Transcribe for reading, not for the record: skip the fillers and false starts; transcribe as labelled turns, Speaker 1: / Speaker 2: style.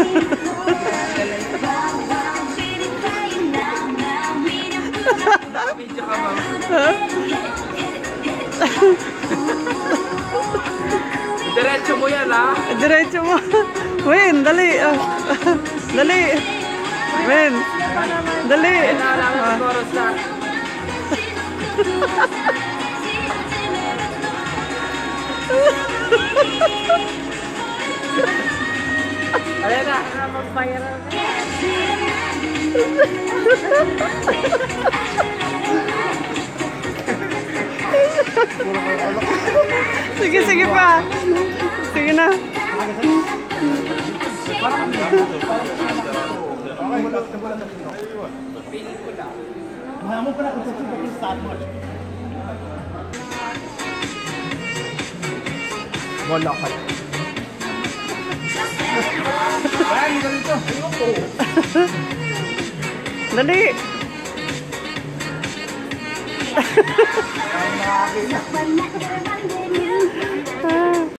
Speaker 1: Video ka, ma'am. Diretso mo yan, ha?
Speaker 2: Diretso mo. Win, dali. Dali. Win. Dali.
Speaker 1: Kailangan ng oras na. Ayan na, mag-viral na.
Speaker 2: Sige, sige pa. Sige na.
Speaker 1: Wala ka.
Speaker 2: Dali.